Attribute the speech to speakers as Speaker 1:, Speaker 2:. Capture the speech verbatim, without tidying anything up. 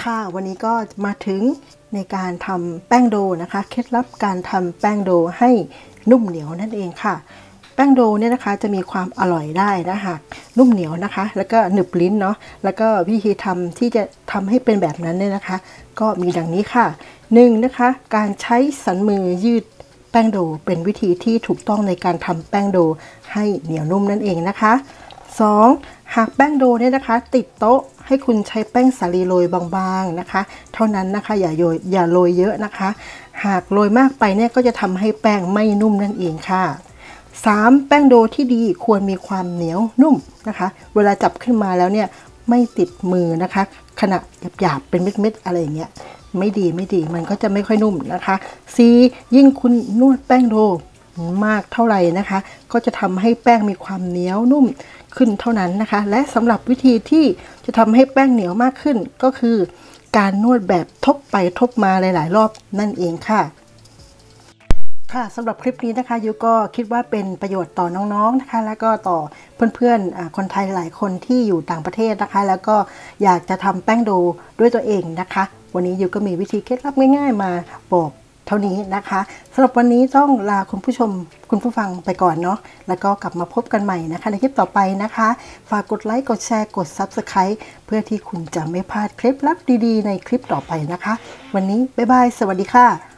Speaker 1: ค่ะวันนี้ก็มาถึงในการทำแป้งโดนะคะเคล็ดลับการทำแป้งโดให้นุ่มเหนียวนั่นเองค่ะแป้งโดเนี่ยนะคะจะมีความอร่อยได้นะคะนุ่มเหนียวนะคะแล้วก็หนึบลิ้นเนาะแล้วก็วิธีทำที่จะทำให้เป็นแบบนั้นเนี่ยนะคะก็มีดังนี้ค่ะหนึ่งนะคะการใช้สันมือยืดแป้งโดเป็นวิธีที่ถูกต้องในการทำแป้งโดให้เหนียวนุ่มนั่นเองนะคะสองหากแป้งโดเนี่ยนะคะติดโต๊ะให้คุณใช้แป้งสาลีโรยบางๆนะคะเท่านั้นนะคะอย่าโรยอย่าโรยเยอะนะคะหากโรยมากไปเนี่ยก็จะทำให้แป้งไม่นุ่มนั่นเองค่ะสามแป้งโดที่ดีควรมีความเหนียวนุ่มนะคะเวลาจับขึ้นมาแล้วเนี่ยไม่ติดมือนะคะขณะหยาบๆเป็นเม็ดๆอะไรอย่างเงี้ยไม่ดีไม่ดีมันก็จะไม่ค่อยนุ่มนะคะ สี่ ยิ่งคุณนวดแป้งโดมากเท่าไหร่นะคะก็จะทำให้แป้งมีความเหนียวนุ่มขึ้นเท่านั้นนะคะและสำหรับวิธีที่จะทำให้แป้งเหนียวมากขึ้นก็คือการนวดแบบทบไปทบมาหลายๆรอบนั่นเองค่ะค่ะสำหรับคลิปนี้นะคะยูก็คิดว่าเป็นประโยชน์ต่อน้องๆนะคะแล้วก็ต่อเพื่อนๆคนไทยหลายคนที่อยู่ต่างประเทศนะคะแล้วก็อยากจะทำแป้งโดด้วยตัวเองนะคะวันนี้ยูก็มีวิธีเคล็ดลับง่ายๆมาบอกเท่านี้นะคะสำหรับวันนี้ต้องลาคุณผู้ชมคุณผู้ฟังไปก่อนเนาะแล้วก็กลับมาพบกันใหม่นะคะในคลิปต่อไปนะคะฝากกดไลค์กดแชร์กด ซับสไครบ์ เพื่อที่คุณจะไม่พลาดเคล็ดลับดีๆในคลิปต่อไปนะคะวันนี้บ๊ายบายสวัสดีค่ะ